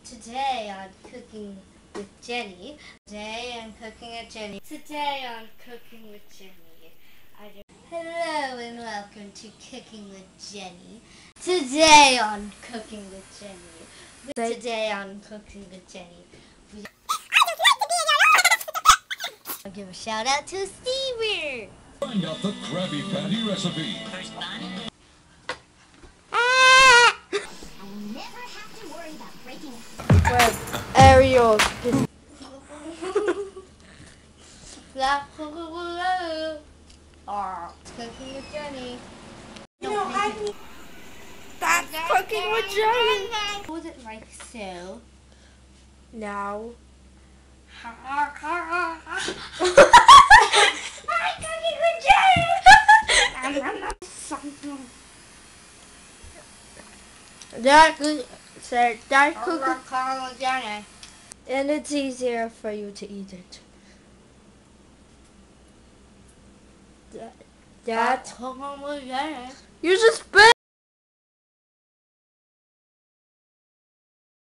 Today on Cooking with Jenny. Today on Cooking with Jenny. Today on Cooking with Jenny. Hello and welcome to Cooking with Jenny. Today on Cooking with Jenny. Today on Cooking with Jenny. I'll give a shout out to Stever. Find out the Krabby Patty recipe. First bun. I'll never have to worry about breaking up. Well, Ariel. Cooking with Jenny. That's Cooking with Jenny. Hold it like so. Now. Cooking with Jenny. That good. Say that cooking, With Jenny. and it's easier for you to eat it. That Cooking with Jenny. you just spit